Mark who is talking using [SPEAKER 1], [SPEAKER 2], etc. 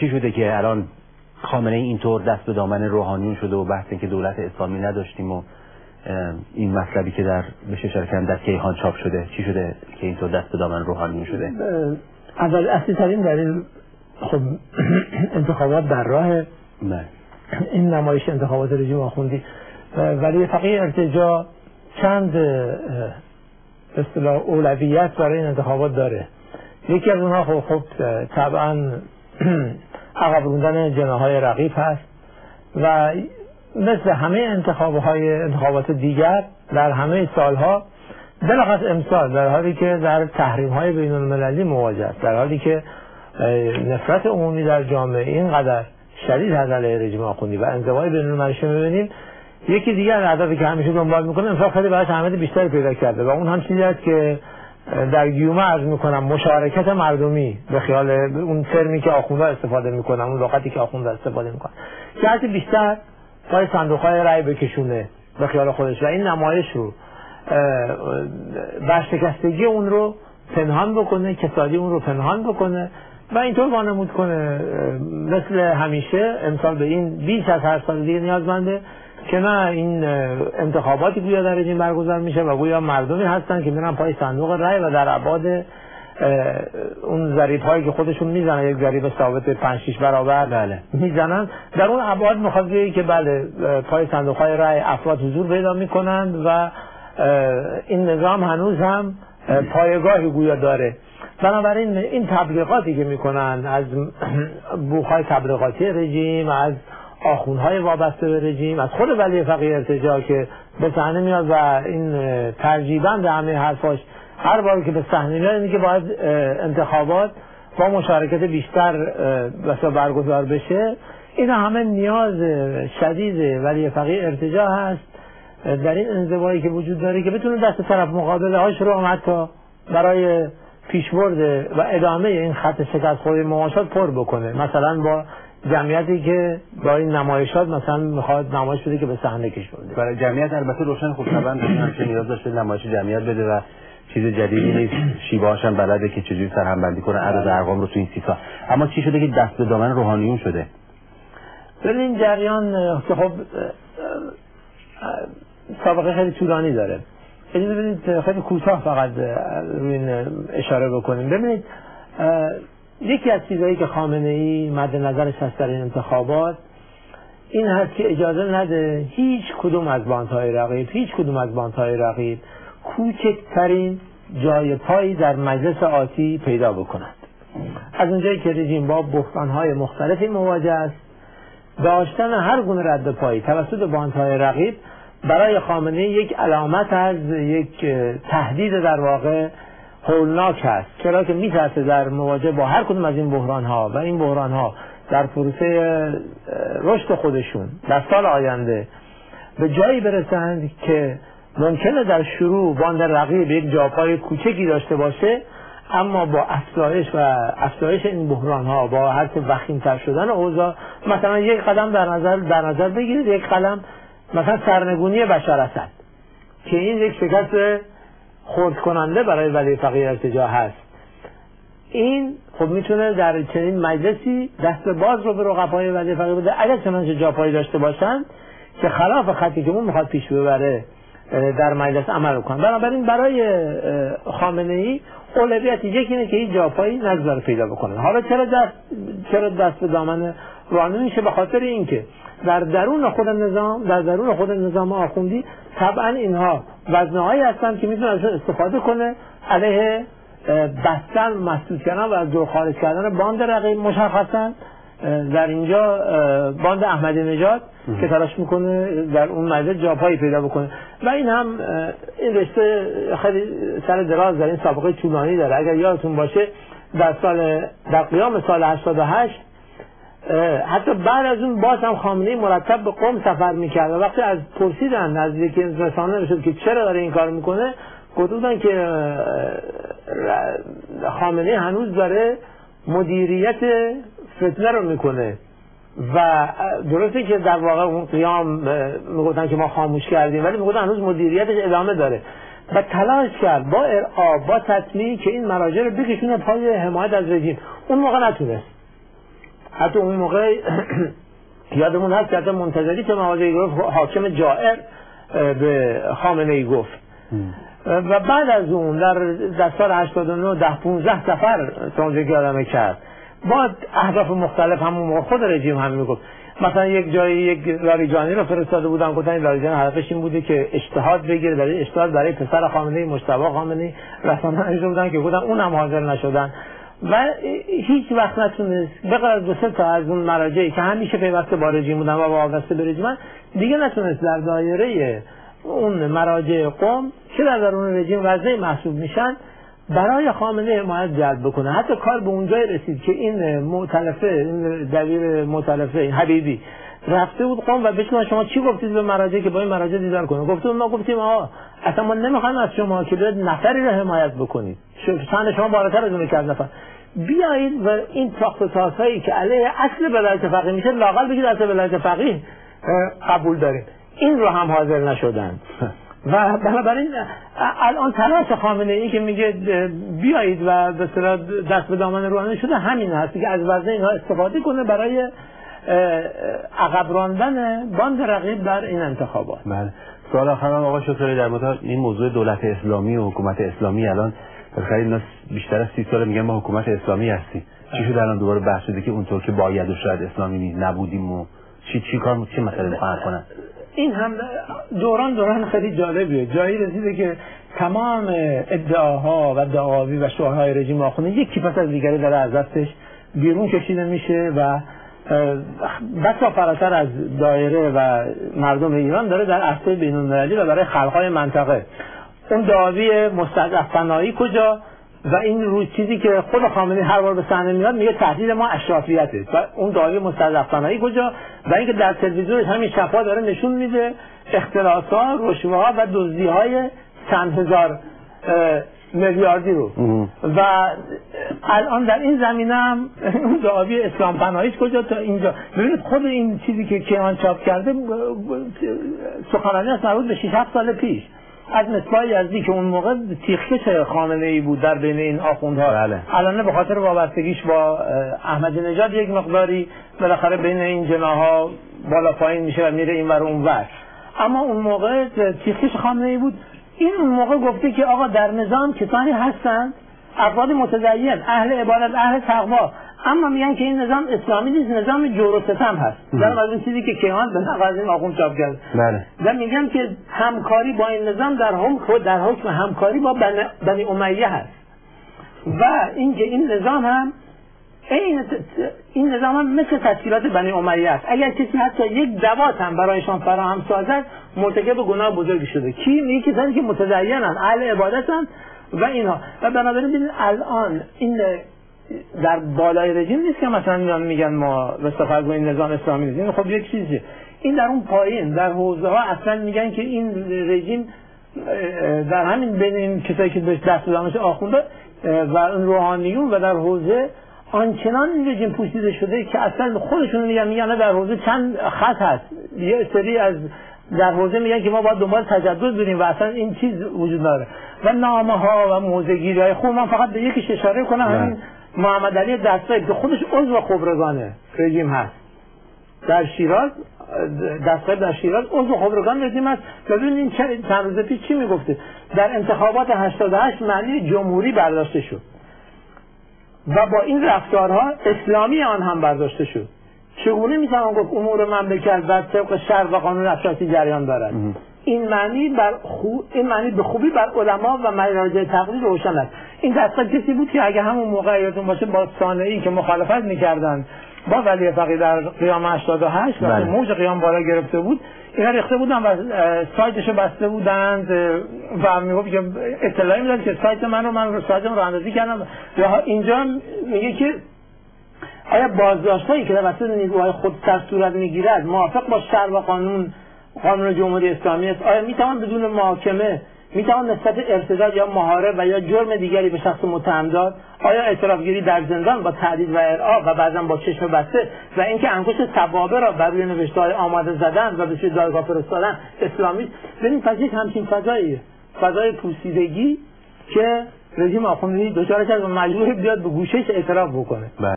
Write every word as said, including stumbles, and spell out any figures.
[SPEAKER 1] چی شده که الان خامنه ای اینطور دست به دامن روحانیون شده و بحث که دولت اسلامی نداشتیم و این مطلبی که در بشه شرکن در کیهان چاپ شده، چی شده که اینطور دست به دامن روحانیون شده؟
[SPEAKER 2] اول اصلی ترین دلیل خب انتخابات در راه این نمایش انتخابات رژیم آخوندی، ولی فقیه ارتجاع چند اصطلاح اولویت برای این انتخابات داره. یکی از اونها خب, خب طبعا عقب راندن جناح‌های رقیب هست و مثل همه انتخابهای انتخابات دیگر در همه سالها بلخص امسال در حالی که در تحریم‌های بین المللی مواجه است، در حالی که نفرت عمومی در جامعه اینقدر شدید هست علیه رژیم آخوندی و انزوای بین المللی می‌بینیم، یکی دیگر هدفی که همیشه دنبال می‌کنه امسال خیلی براش اهمیت بیشتری پیدا کرده و اون هم چیزی است که در گیومه عرض میکنم مشارکت مردمی، به خیال اون ترمی که آخوندها استفاده میکنن، اون لغتی که آخوندها استفاده میکنن، که هرچی بیشتر پای صندوق‌های رأی بکشونه به خیال خودش و این نمایش رو ورشکستگی اون رو پنهان بکنه، کسادی اون رو پنهان بکنه و اینطور وانمود کنه مثل همیشه امسال به این بیش از هر سال دیگه نیازمنده که نه این انتخاباتی گویا در رژیم برگزار میشه و گویا مردمی هستن که میرن پای صندوق رأی و در ابعاد اون ضریب هایی که خودشون میزنن، یک ضریب ثابت پنج شش برابر بله میزنن، در اون ابعاد میخواد بگه که بله پای صندوق های رأی افراد حضور پیدا میکنند و این نظام هنوز هم پایگاهی گویا داره. بنابراین این تبلیغاتی که میکنن از بوخ‌های تبلیغاتی رژیم، از آخوندهای وابسته به رژیم، از خود ولی فقیه ارتجاع که به صحنه میاد و این ترجیباً به همه حرفاش هر بار که به صحنه میاد اینه که باید انتخابات با مشارکت بیشتر بسا برگزار بشه. این همه نیاز شدید ولی فقیه ارتجاع هست در این انزوایی که وجود داره که بتونه دست طرف مقابل هاش رو هم حتی برای پیشبرد و ادامه این خط شکست خوری مماشات پر بکنه، مثلا با جمعیتی که با این نمایشات مثلا میخواد نمایش بده که به صحنه کشونده.
[SPEAKER 1] برای جمعیت البته روشن خوب طبعا همیشه نیاز داشته نمایش جمعیت بده و چیز جدیدی نیست، شیوه‌هاش هم بلده که چجوری سرهمبندی کنه عدد ارقام رو تو این سی سال. اما چی شده که دست به دامن روحانیون شده؟
[SPEAKER 2] ببین جریان که خب سابقه خیلی طولانی داره. اجازه بدید خیلی کوتاه فقط روی این اشاره بکنیم. ببینید یکی از چیزهایی که خامنه ای مد نظرش هست در این انتخابات این هست که اجازه نده هیچ کدوم از باندهای رقیب هیچ کدوم از باندهای رقیب کوچکترین جای پایی در مجلس آتی پیدا بکنند. از اونجایی که رژیم با بحرانهای مختلفی مواجه است، داشتن هر گونه رد پایی توسط باندهای رقیب برای خامنه یک علامت از یک تهدید در واقع هولناک هست، چرا که میترسه در مواجهه با هر کدوم از این بحران ها و این بحران ها در پروسه رشد خودشون در سال آینده به جایی برسند که ممکنه در شروع باند رقیب یک جاپای کوچکی داشته باشه، اما با افزایش و افزایش این بحران ها با هر چه وخیم‌تر شدن اوضاع، مثلا یک قدم در نظر در نظر بگیرید، یک قدم مثلا سرنگونی بشار اسد که این یک شکست خرد کننده برای ولی فقیه ارتجاع هست، این خب میتونه در چنین مجلسی دست باز رو به رقبای ولی فقیه بده اگر چنانچه جاپایی داشته باشن که خلاف خطی که اون میخواد پیش ببره در مجلس عمل کنن. بنابراین برای خامنه ای اولویت یکی اینه که این جاپایی نظر پیدا بکنه. حالا چرا دست چرا دست به دامن روحانی میشه؟ به خاطر اینکه در درون خود نظام در درون خود نظام آخوندی طبعا اینها وزنه‌هایی هستن که میتونه ازش استفاده کنه علیه بستن مسدود کردن و از دور خارج کردن باند رقیب. مشخصا در اینجا باند احمدی نژاد که تلاش میکنه در اون مجلس جاپایی پیدا بکنه و این هم این رشته خیلی سر دراز در این سابقه طولانی داره. اگر یادتون باشه در سال در قیام سال هشتاد و هشت حتی بعد از اون باز هم خامنه‌ای مرتب به قم سفر میکرد و وقتی از پرسیدن از یکی از رسانه نشد که چرا داره این کار میکنه، گفتن که خامنه‌ای هنوز داره مدیریت فتنه رو میکنه و درسته که در واقع اون قیام میگفتن که ما خاموش کردیم ولی میگفتن هنوز مدیریتش ادامه داره و تلاش کرد با ارعا با تطمیع که این مراجع رو بکشونه پای حمایت از رژیم. اون موقع نتونست، حتی اون موقع یادمون هست که حتی منتظری که مواضعی گفت حاکم جائر به خامنه ای گفت و بعد از اون در در سال هشتاد و نه ده پونزده سفر تا اونجا که آدمه کرد با اهداف مختلف همون موقع خود رژیم هم میگفت. مثلا یک جایی یک لاریجانی رو فرستاده بودن، گفتن این لاریجانی هدفش این بوده که اجتهاد بگیره، برای اجتهاد برای پسر خامنه ای مجتبی خامنه ای رسانه نشده بودن که گفتن اونم حاضر نشدن و هیچ وقت نتونست به غیر از دو سه تا از اون مراجعی که همیشه پیوسته با رژیم بودن و وابسته به رژیم دیگه نتونست در دایره اون مراجع قم که در درون رژیم وضعی محسوب میشن برای خامنه حمایت جلب بکنه. حتی کار به اونجای رسید که این مؤتلفه این دبیر مؤتلفه این حبیبی رفته بود قم و بهش گفتن شما چی گفتید به مراجع که با این مراجع دیدار کنه؟ گفتم ما گفتیم آقا اصلا ما نمیخوایم از شما که بیاید نفری رو حمایت بکنید، شأن شما بالاتر از اون که از نفر بیایید و این تاخت و تاسایی که علیه اصل ولایت فقیه میشه لااقل بگید اصل ولایت فقیه قبول داریم. این رو هم حاضر نشدن و بنابراین الان تلاش خامنه ای که میگه بیایید و به اصطلاح دست به دامن روحانی شده همین هست که از وضع اینها استفاده کنه برای عقب راندن باند رقیب در این انتخابات.
[SPEAKER 1] بله. سوال آخرم آقا شکری در مورد این موضوع دولت اسلامی و حکومت اسلامی الان بالاخره اینا بیشتر از سی سال میگن ما حکومت اسلامی هستیم. چی شد الان دوباره بحث شده که اونطور که باید و شاید اسلامی نبودیم و چی چی کار چی مسئله میخوان کنن؟
[SPEAKER 2] این هم دوران دوران خیلی جالبیه. جایی رسیده که تمام ادعاها و دعاوی و شعارهای رژیم آخوندی یکی پس از دیگری داره از دستش بیرون کشیده میشه و بسا فراتر از دایره و مردم ایران داره در عرصه بین‌المللی و برای خلق‌های منطقه. اون دعاوی مستضعف پناهی کجا و این روی چیزی که خود خامنه‌ای هر بار به صحنه میاد میگه تهدید ما اشرافیته و اون دعاوی مستضعف پناهی کجا و اینکه در تلویزیونش همین شب‌ها داره نشون میده اختلاسات، رشوه‌ها و دزدی‌های چند هزار میلیاردی رو و الان در این زمینه هم اون دعاوی اسلام پناهیش کجا تا اینجا. ببینید خود این چیزی که کیهان چاپ کرده سخنرانی است مربوط به شش هفت سال پیش از مصباح یزدی که اون موقع تیغکش خامنه‌ای بود در بین این آخوندها.
[SPEAKER 1] بله.
[SPEAKER 2] الان به خاطر وابستگیش با احمدی نژاد یک مقداری بالاخره بین این جناح‌ها بالا پایین میشه و میره این ور اون ور، اما اون موقع تیغکش خامنه‌ای بود. این اون موقع گفته که آقا در نظام کسانی هستند افراد متدین، اهل عبادت، اهل تقوا، اما میگن که این نظام اسلامی نیست، نظام جور و ستم هست. در از این چیزی که کیهان به نقل از این آخوند چاپ کرد.
[SPEAKER 1] بله.
[SPEAKER 2] و میگن که همکاری با این نظام در حکم در حکم همکاری با بنی امیه هست و اینکه این نظام هم این این نظام هم مثل تشکیلات بنی امیه است. اگر کسی حتی یک دوات هم برایشان فراهم سازد مرتکب گناه بزرگی شده. کی؟ میگه کسانی که متدینن، اهل عبادتن و اینها. و بنابراین ببینید الان این در بالای رژیم نیست که مثلا میان میگن ما استفاده با این نظام اسلامی نیست. این خب یک چیزیه. این در اون پایین در حوزه ها اصلا میگن که این رژیم در همین بین این کسایی که بهش دست دادنش آخونده و اون روحانیون و در حوزه آنچنان این رژیم پوشیده شده که اصلا خودشون میگن میگن در حوزه چند خط هست. یه سری از در حوزه میگن که ما باید دنبال تجدد بریم و اصلا این چیز وجود داره و نامه ها و موزگیری های خوب. من فقط به یکیش اشاره کنم، همین محمد علی دستگاه که خودش عضو خبرگان رژیم هست در شیراز، دستگاه در شیراز عضو خبرگان رژیم هست. ببینید این چند روز پیش چی میگفته؟ در انتخابات هشتاد و هشت معنی جمهوری برداشته شد و با این رفتارها اسلامی آن هم برداشته شد. چگونه میتوان گفت امور مملکت بر طبق شرع و قانون اساسی جریان دارد؟ این معنی بر خو... این معنی به خوبی بر علما و مراجع تقلید روشن است. این دستگاه کسی بود که اگه همون موقع یادتون باشه با صانعی که مخالفت میکردن با ولی فقیه در قیام هشتاد و هشت وقتی موج قیام بالا گرفته بود اینا ریخته بودن و سایتشو بسته بودند و میگفت که اطلاعی میداد که سایت من رو من رو سایتم رو اندازی کردم. یا اینجا میگه که آیا بازداشتایی که توسط نیروهای خودسر صورت میگیرد موافق با شرع و قانون قانون جمهوری اسلامی است؟ آیا میتوان بدون محاکمه میتوان نسبت ارتداد یا محارب و یا جرم دیگری به شخص متهم داد؟ آیا اعترافگیری در زندان با تهدید و ارعاب و بعضا با چشم بسته و اینکه انگشت سبابه را بر روی نوشته‌های آماده زدن و به سوی دادگاه فرستادن اسلامی است؟ ببین پس یک همچین فضاییه، فضای پوسیدگی که رژیم آخوندی دچارش از مجبور بیاد به گوشه‌اش اعتراف بکنه.